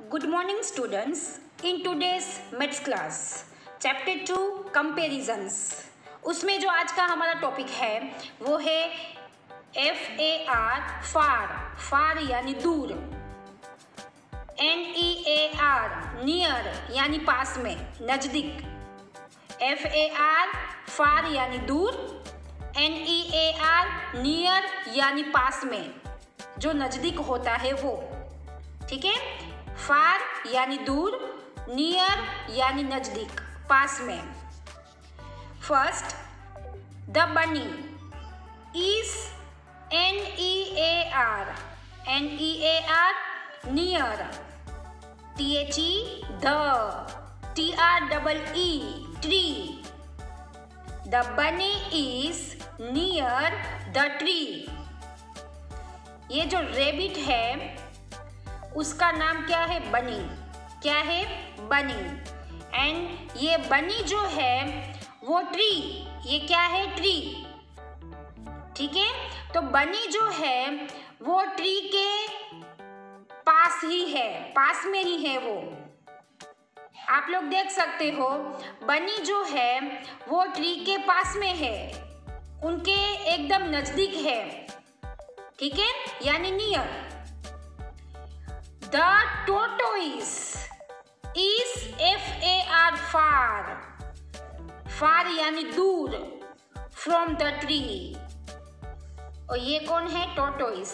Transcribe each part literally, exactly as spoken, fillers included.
Good morning students. In today's maths class, chapter two comparisons, उसमें जो आज का हमारा टॉपिक है वो है F A R far, far यानी दूर, N E A R near यानी पास में, नज़दीक, एफ ए आर फार यानी दूर, N E A R near यानी पास में, जो नज़दीक होता है वो, ठीक है। फार यानी दूर, नियर यानी नज़दीक, पास में। First, the bunny is N E A R, N E A R near, T H E the, T R double E tree, the bunny is near the tree. ये जो रेबिट है उसका नाम क्या है? बनी। क्या है? बनी। एंड ये बनी जो है वो ट्री, ये क्या है? ट्री, ठीक है। तो बनी जो है वो ट्री के पास ही है, पास में ही है वो। आप लोग देख सकते हो बनी जो है वो ट्री के पास में है, उनके एकदम नजदीक है, ठीक है, यानी near. The tortoise is F A R far, far यानी दूर, from the tree। और ये कौन है? tortoise।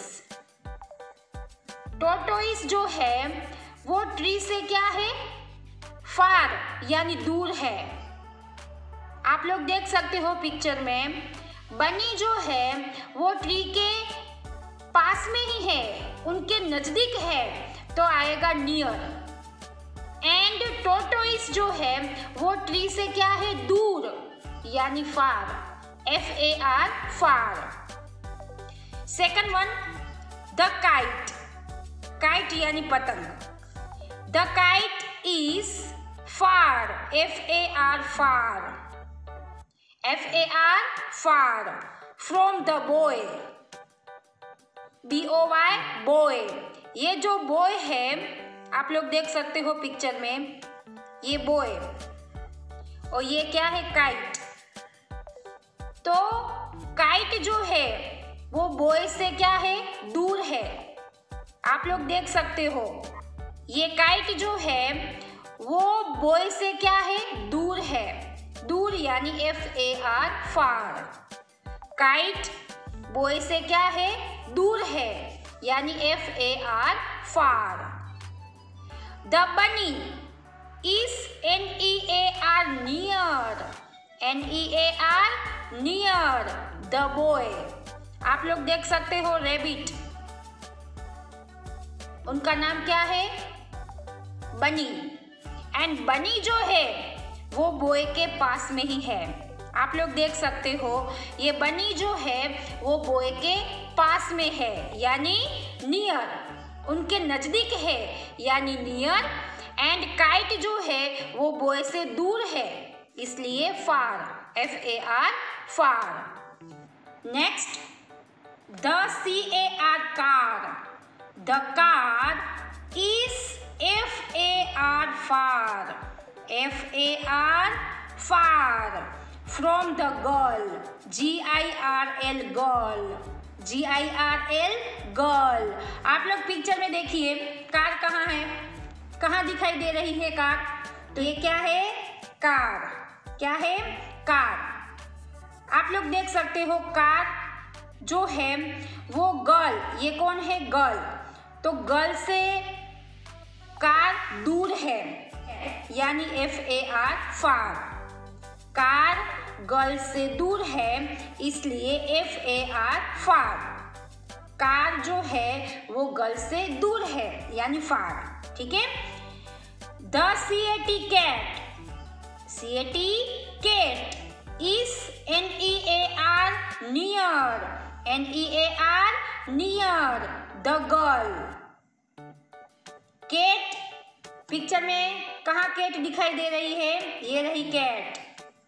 tortoise जो है वो ट्री से क्या है? far यानी दूर है। आप लोग देख सकते हो पिक्चर में बनी जो है वो ट्री के पास में ही है, उनके नजदीक है, तो आएगा नियर। एंड टोटोइस जो है वो ट्री से क्या है? दूर, यानी far, F A R far. Second one, the kite, kite यानी पतंग, the kite is far, F A R far, F A R far, from the boy, B O Y boy. ये जो बॉय है आप लोग देख सकते हो पिक्चर में, ये बॉय, और ये क्या है? काइट। तो काइट जो है वो बॉय से क्या है? दूर है। आप लोग देख सकते हो ये काइट जो है वो बॉय से क्या है? दूर है, दूर यानी F A R far. Kite boy से क्या है? दूर है, यानी F A R far. The bunny is N E A R near, N E A R near the boy. आप लोग देख सकते हो रेबिट, उनका नाम क्या है? बनी। एंड बनी जो है वो बॉय के पास में ही है। आप लोग देख सकते हो ये बनी जो है वो बॉय के पास में है, यानी नियर, उनके नजदीक है, यानी नियर। एंड काइट जो है वो बॉय से दूर है, इसलिए far, F A R far. Next, the C A R car, the car is F A R far, F A R far, from the girl, G I R L girl, G I R L girl. आप लोग picture में देखिए car कहाँ है, कहाँ दिखाई दे रही है कार? तो ये क्या है? कार। क्या है? कार। आप लोग देख सकते हो कार जो है वो गर्ल, ये कौन है? गर्ल। तो गर्ल से कार दूर है, यानी F A R far. Car girl से दूर है, इसलिए F A R far. Car जो है वो गर्ल से दूर है, यानी फार, ठीक है। The C A T cat, C A T cat is N E A R near, N E A R near the girl. Cat, picture में कहाँ कैट दिखाई दे रही है? ये रही कैट।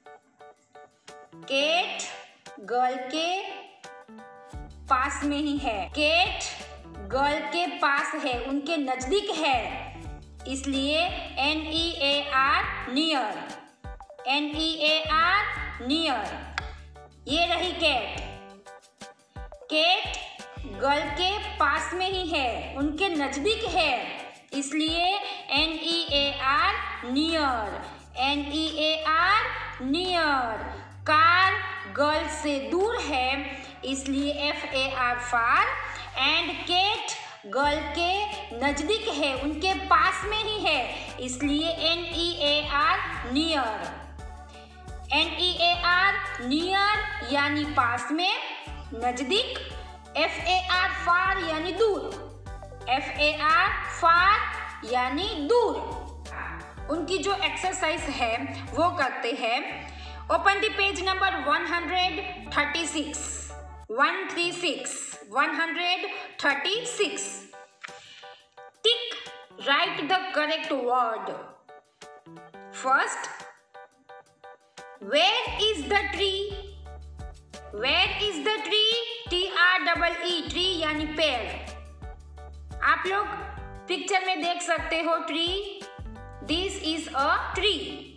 कैट गर्ल के पास में ही है, कैट गर्ल के पास है, उनके नजदीक है, इसलिए N E A R near, N E A R near. ये रही कैट, कैट गर्ल के पास में ही है, उनके नजदीक है, इसलिए N E A R near, N E A R near. Car girl से दूर है, इसलिए F A R far. And cat girl के नजदीक है, उनके पास में ही है, इसलिए N E A R near. N E A R near यानी पास में, नजदीक। एफ ए आर फार यानी दूर, एफ ए आर फार यानी दूर। उनकी जो एक्सरसाइज है वो करते हैं। Open the page number one thirty six, one thirty six, one thirty six. Tick, right the correct word. First, where is the tree? where is the tree? T R double E, tree यानी पेड़। आप लोग picture में देख सकते हो tree, this is a tree.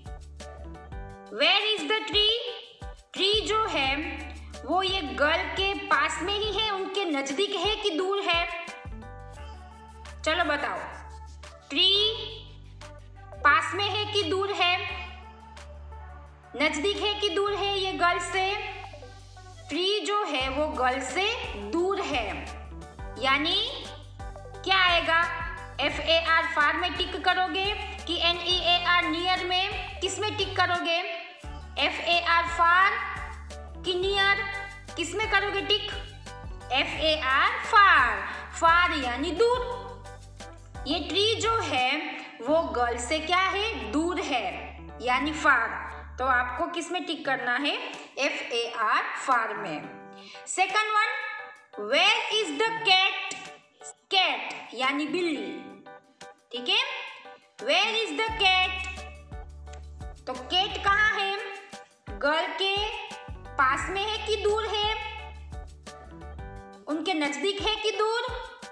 Where is the tree? Tree जो है वो ये गर्ल के पास में ही है, उनके नजदीक है कि दूर है? चलो बताओ, ट्री पास में है कि दूर है? नजदीक है कि दूर है ये गर्ल से? ट्री जो है वो गर्ल से दूर है, यानी क्या आएगा? एफ ए आर फार में टिक करोगे कि N E A R near में? किस में टिक करोगे? एफ ए आर फार कि नियर? किस में करोगे टिक? F A R far, far यानी दूर। ये ट्री जो है वो गर्ल से क्या है? दूर है, यानी फार। तो आपको किस में टिक करना है? एफ ए आर फार में। Second one, where is the cat? Cat यानी बिल्ली, ठीक है? Where is the cat? तो कैट कहाँ है? गर्ल के पास में है कि दूर है? उनके नजदीक है कि दूर?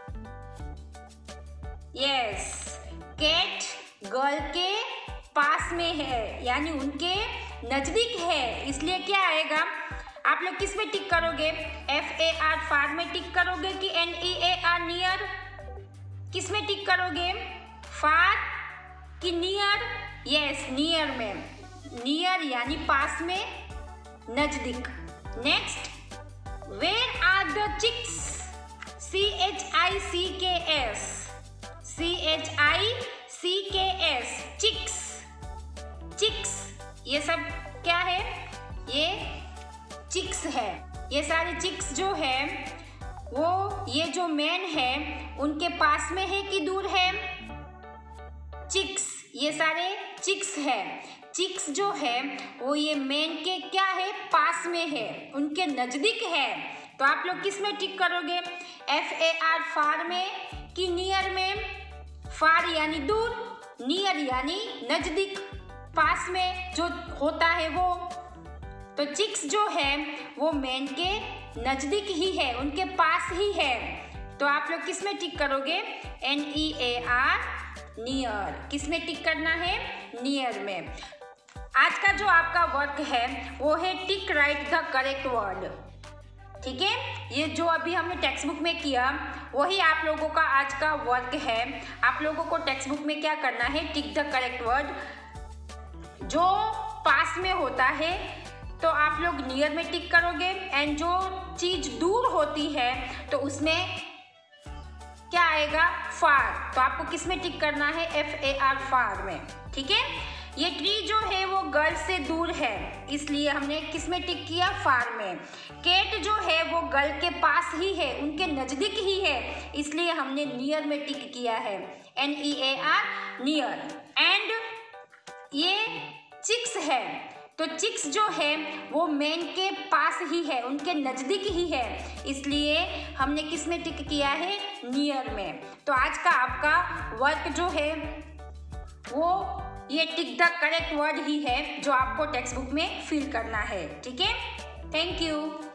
यस, कैट गर्ल के पास में है, यानी उनके नजदीक है, इसलिए क्या आएगा? आप लोग किस में टिक करोगे? एफ ए आर फार में टिक करोगे कि N E A R near? किस में टिक करोगे? फार कि नियर? यस, नियर में। नियर यानी पास में, नजदीक। Next, where are the chicks? C H I C K S, C H I C K S, chicks. Chicks ये सब क्या है? ये चिक्स है। ये सारे चिक्स जो है वो ये जो मैन है उनके पास में है कि दूर है? चिक्स, ये सारे चिक्स है। चिक्स जो है वो ये मैन के क्या है? पास में है, उनके नजदीक है। तो आप लोग किस में टिक करोगे? एफ ए आर फार में कि नियर में? फार यानी दूर, नियर यानी नजदीक, पास में जो होता है वो। तो चिक्स जो है वो मैन के नजदीक ही है, उनके पास ही है। तो आप लोग किस में टिक करोगे? N E A R near. किस में टिक करना है? नियर में। आज का जो आपका वर्क है वो है tick right the correct word, ठीक है? ये जो अभी हमने टेक्स्ट बुक में किया वही आप लोगों का आज का वर्क है। आप लोगों को टेक्स्ट बुक में क्या करना है? Tick the correct word. जो पास में होता है तो आप लोग नियर में टिक करोगे, एंड जो चीज दूर होती है तो उसमें क्या आएगा? फार। तो आपको किस में टिक करना है? एफ ए आर फार में, ठीक है? ये ट्री जो है वो गर्ल से दूर है, इसलिए हमने किस में टिक किया? फार में। कैट जो है वो गर्ल के पास ही है, उनके नजदीक ही है, इसलिए हमने नियर में टिक किया है, N E A R near. And ये चिक्स है, तो चिक्स जो है वो मैन के पास ही है, उनके नजदीक ही है, इसलिए हमने किस में टिक किया है? नियर में। तो आज का आपका वर्क जो है वो ये टिक द करेक्ट वर्ड ही है जो आपको टेक्स्ट बुक में फिल करना है, ठीक है? Thank you.